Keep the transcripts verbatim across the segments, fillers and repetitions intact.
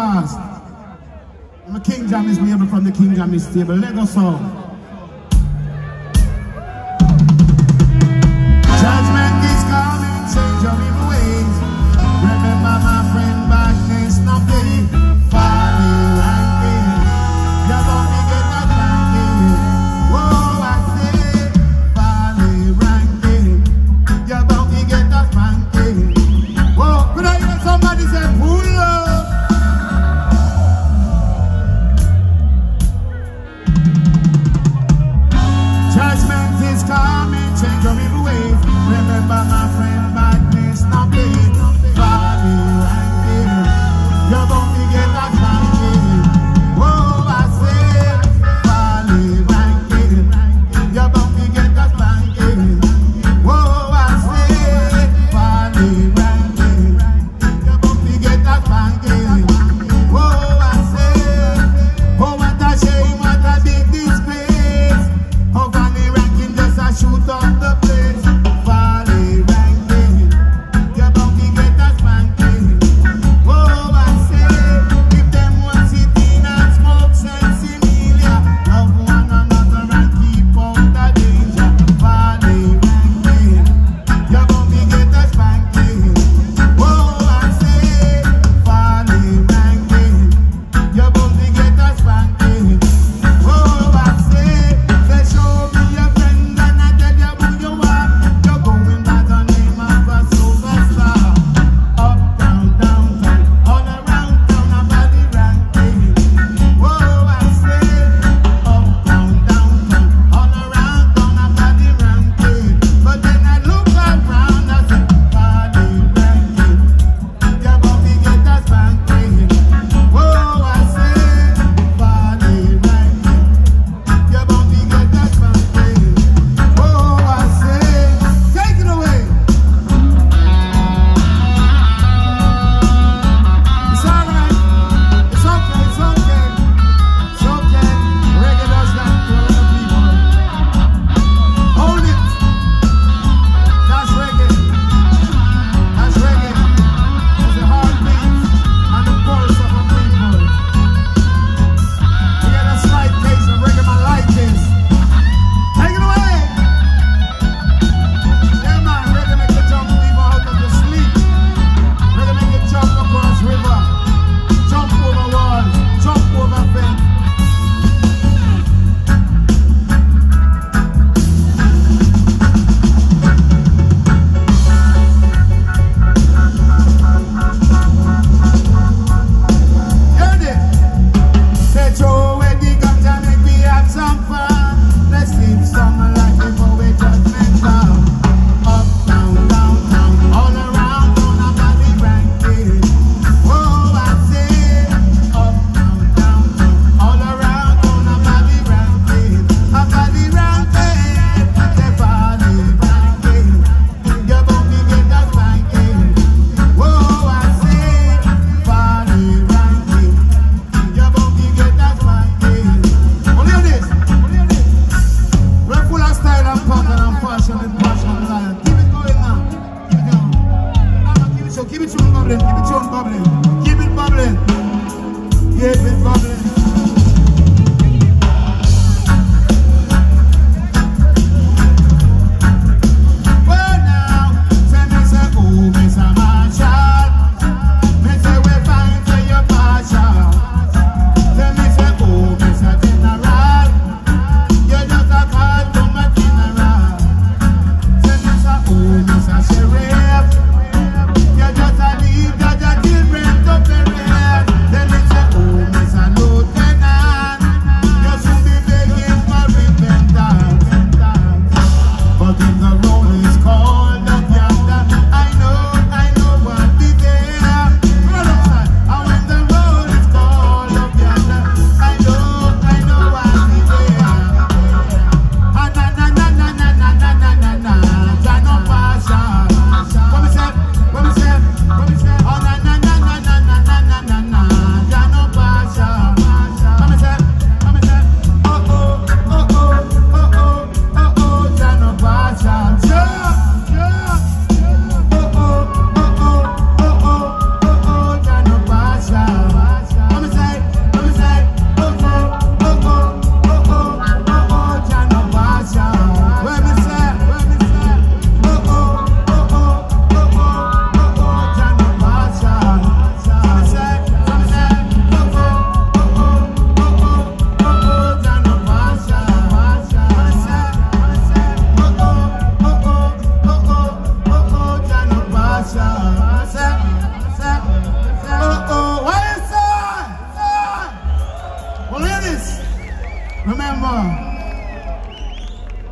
fast. I'm a King Jammy's label from the King Jammy's table. Lego song. Judgment is coming, change your evil ways. Remember my friend back then, nothing. Fally, ranking. You're gonna get that ranking. Whoa, I say, Fally, ranking. You're about to get that ranking. Whoa, could I hear somebody say, pull up? Judgment is coming, change your evil ways. Remember my friend back then, nothing. Fally, ranking. You're about to get that ranking. Whoa, I say, Fally, ranking. You're about to get that ranking. Whoa, I say, Fally, ranking. You're about to get that ranking. Whoa, I say, oh, what a shame, what a big disgrace. Oh, Fally ranking just a shoot up the place. Fally ranking. You're about to get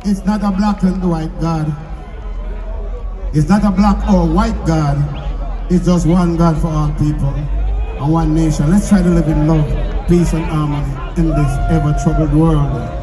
it's not a black and white God. It's not a black or white God. It's just one God for all people and one nation. Let's try to live in love, peace and harmony in this ever troubled world.